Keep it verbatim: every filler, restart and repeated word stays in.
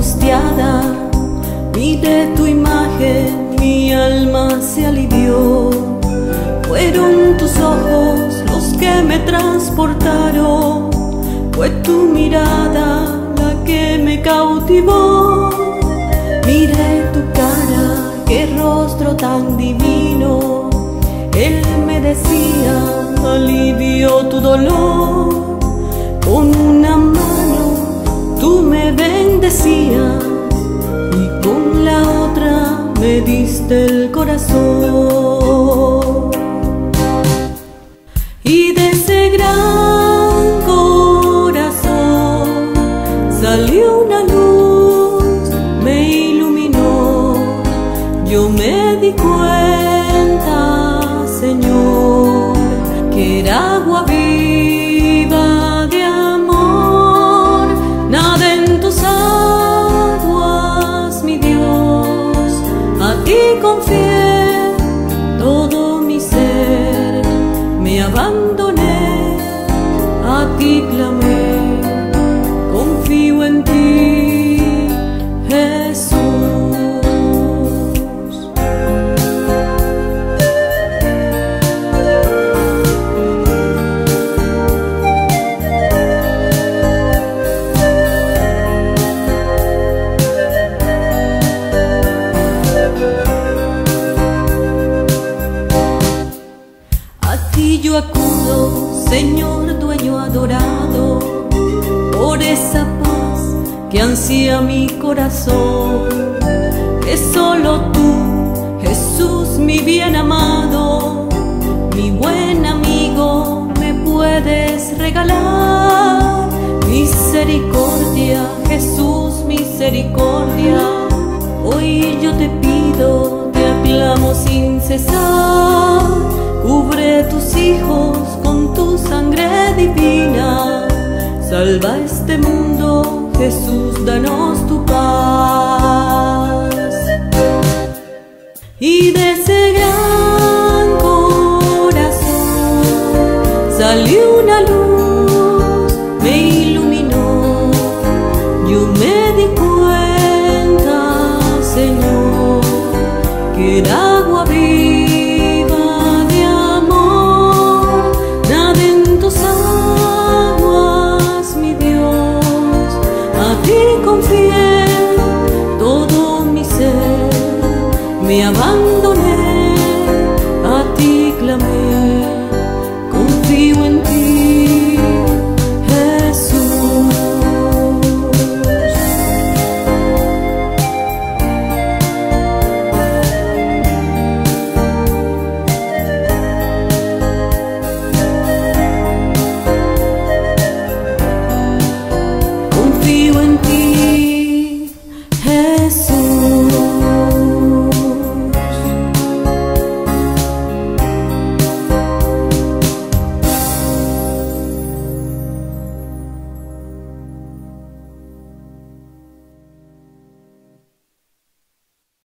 angustiada, miré tu imagen, mi alma se alivió. Fueron tus ojos los que me transportaron, fue tu mirada la que me cautivó. Miré tu cara, qué rostro tan divino. Él me decía, alivio tu dolor. Con una mano tú me bendecías y con la otra me diste el corazón. Y de ese gran corazón salió una luz, me iluminó. Yo me di cuenta, Señor, que era agua viva de amor. Nada en tus aguas, mi Dios, a ti confié todo mi ser. Me abandoné, a ti clamé, confío en ti, Jesús. A ti yo acudo, Señor dueño adorado, por esa paz que ansía mi corazón, que solo tú, Jesús, mi bien amado, mi buen amigo, me puedes regalar. Misericordia, Jesús, misericordia, hoy yo te pido, te aclamo sin cesar. Cubre tus hijos con tu sangre divina, salva este mundo, Jesús, danos tu paz. Y de ese gran corazón salió una luz, me iluminó. Yo me di cuenta, Señor, que era agua viva. Confié todo mi ser, me abandoné, a ti clamé, confío en ti.